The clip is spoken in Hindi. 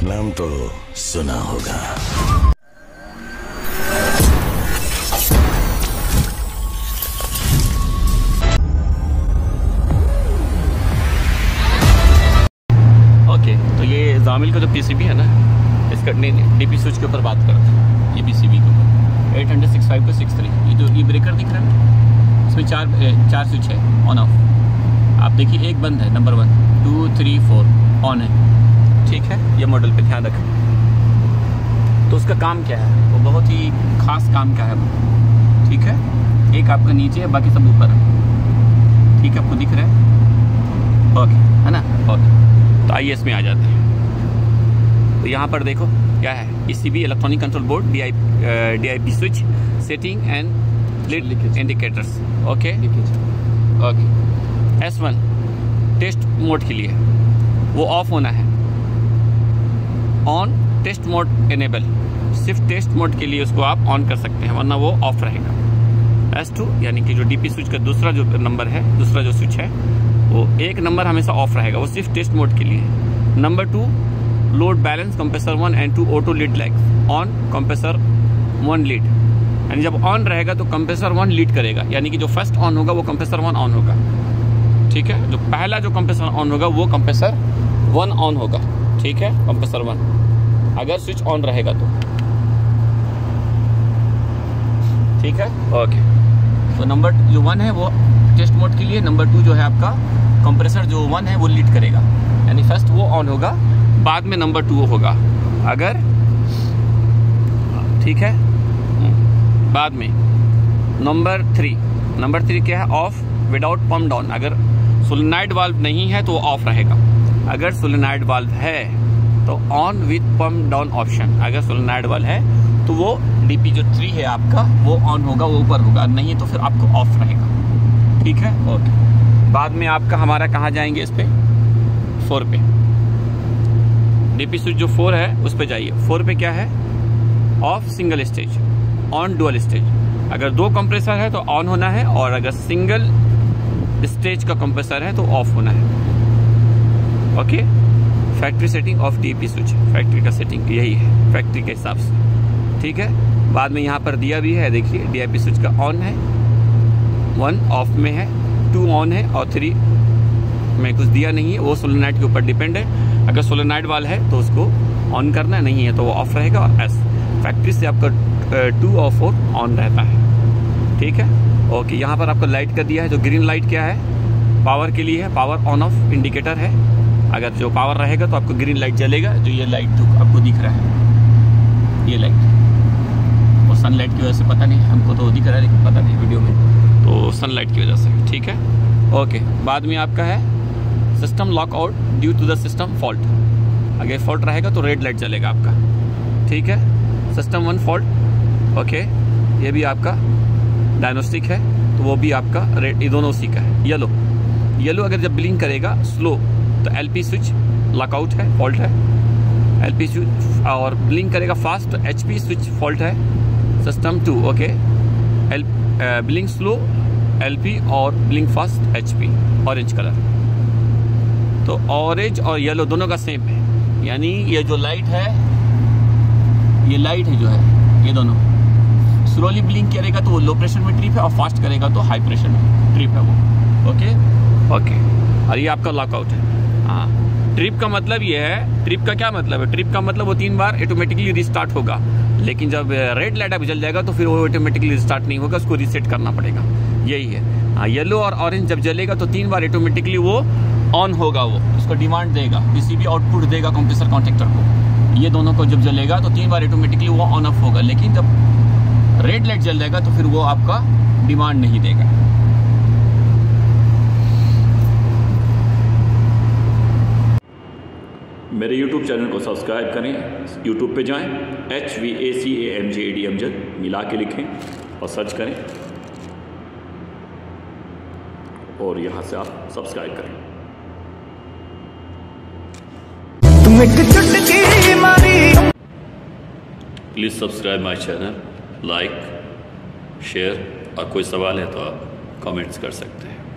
नाम तो सुना होगा। ओके, तो ये जामिल का जो पीसीबी है ना, इसका डीपी स्विच के ऊपर बात करते हैं। ये पीसीबी के ऊपर 800/65/63 ये जो ई ब्रेकर दिख रहा है, इसमें चार स्विच है ऑन ऑफ। आप देखिए, एक बंद है, नंबर 1 2 3 4 ऑन है, ठीक है। ये मॉडल पे ध्यान रखें। तो उसका काम क्या है, वो बहुत ही खास काम क्या है वो, ठीक है। एक आपका नीचे है, बाकी सब ऊपर है, ठीक है, आपको दिख रहा है, ओके है ना, ओके। तो आइए इसमें आ जाते हैं। तो यहाँ पर देखो क्या है, ECB electronic control board, DIP switch, setting and lead indicators, okay okay. S1 test mode के लिए वो ऑफ होना है, ऑन टेस्ट मोड इनेबल, सिर्फ टेस्ट मोड के लिए उसको आप ऑन कर सकते हैं, वरना वो ऑफ रहेगा। S2 यानी कि जो DP स्विच का दूसरा जो नंबर है, दूसरा जो स्विच है, वो एक नंबर हमेशा ऑफ रहेगा, वो सिर्फ टेस्ट मोड के लिए। Number 2 load balance compressor 1 and 2 auto lead lags on compressor 1 lead, यानी जब ऑन रहेगा तो कंप्रेसर 1 लीड करेगा, यानी कि जो फर्स्ट ऑन होगा वो कंप्रेसर 1 ऑन होगा, ठीक है। जो पहला जो कंप्रेसर ऑन होगा वो कंप्रेसर 1 ऑन होगा, ठीक है, कंप्रेसर 1 अगर स्विच ऑन रहेगा तो, ठीक है, ओके। तो नंबर जो 1 है वो टेस्ट मोड के लिए, नंबर 2 जो है आपका कंप्रेसर जो 1 है वो लीड करेगा, यानी फर्स्ट वो ऑन होगा, बाद में नंबर 2 होगा अगर, ठीक है। बाद में नंबर 3 क्या है, ऑफ विदाउट पम्प डाउन, अगर सोलेनॉइड वाल्व नहीं है तो वो ऑफ रहेगा, अगर सोलेनॉइड वाल्व है तो on with pump down option, अगर सोलेनॉइड वाल्व है तो वो DP जो 3 है आपका वो ऑन होगा, वो ऊपर होगा, नहीं तो फिर आपको ऑफ रहेगा, ठीक है, ओके। बाद में आपका हमारा कहाँ जाएंगे, इस पे 4 पे, DP स्विच जो 4 है उस पे जाइए। 4 पे क्या है, off single stage, on dual stage, अगर 2 कंप्रेसर है तो ऑन होना है, और अगर सिंगल स्टेज का कंप्रेसर है तो ऑफ होना है, okay. Factory setting off DP switch, factory का सेटिंग यही है, फैक्ट्री के हिसाब से, ठीक है। बाद में यहाँ पर दिया भी है, देखिए DIP स्विच का ऑन है, 1 ऑफ में है, 2 ऑन है, और 3 में कुछ दिया नहीं है, वो सोलेनॉइड के ऊपर डिपेंड है। अगर सोलेनॉइड वाला है तो उसको ऑन करना, नहीं है तो वो ऑफ रहेगा। और फैक्ट्री से आपका 2 और 4 ऑन रहता है, ठीक है, ओके। यहाँ पर आपको लाइट का दिया है, जो ग्रीन लाइट क्या है, पावर के लिए है, पावर ऑन ऑफ इंडिकेटर है, अगर जो पावर रहेगा तो आपको ग्रीन लाइट जलेगा, जो ये लाइट आपको दिख रहा है, ये लाइट, और सनलाइट की वजह से पता नहीं, हमको तो दिख रहा है लेकिन पता नहीं वीडियो में, तो सनलाइट की वजह से, ठीक है, ओके। बाद में आपका है system lockout due to the system fault, अगर फॉल्ट रहेगा तो रेड लाइट जलेगा आपका, ठीक है। सिस्टम 1 फॉल्ट, ओके, ये भी आपका डायग्नोस्टिक है, तो वो भी आपका रेड, ये दोनों उसी का है। येलो अगर जब ब्लिंक करेगा स्लो तो LP स्विच लॉकआउट है, फॉल्ट है, LP स्विच, और ब्लिंक करेगा फास्ट तो HP स्विच फॉल्ट है, system 2, okay. Blink slow LP और blink fast HP, orange colour. तो ऑरेंज और येलो दोनों का सेम है, यानी ये जो लाइट है, ये लाइट है जो है, ये दोनों स्लोली ब्लिंक करेगा तो वो लो प्रेशर में ट्रिप है, और फास्ट करेगा तो हाई प्रेशर में ट्रिप है वो, ओके ओके। और ये आपका लॉकआउट है, हाँ। ट्रिप का मतलब ये है, ट्रिप का क्या मतलब है, ट्रिप का मतलब वो 3 बार ऑटोमेटिकली रिस्टार्ट होगा, लेकिन जब रेड लाइट अब जल जाएगा तो फिर वो ऑटोमेटिकली रिस्टार्ट नहीं होगा, उसको रीसेट करना पड़ेगा, यही है। हाँ, येलो और ऑरेंज जब जलेगा तो 3 बार ऑटोमेटिकली वो ऑन होगा, वो उसको डिमांड देगा, PCB आउटपुट देगा कंप्रेसर कॉन्टेक्टर को, ये दोनों को जब जलेगा तो 3 बार ऑटोमेटिकली वो ऑन ऑफ होगा, लेकिन जब रेड लाइट जल जाएगा तो फिर वो आपका डिमांड नहीं देगा। मेरे YouTube चैनल को सब्सक्राइब करें, YouTube पे जाएं, HVACAMJAD अमजद मिला के लिखें और सर्च करें, और यहाँ से आप सब्सक्राइब करें। Please subscribe my channel, like, share, और कोई सवाल है तो आप कमेंट्स कर सकते हैं।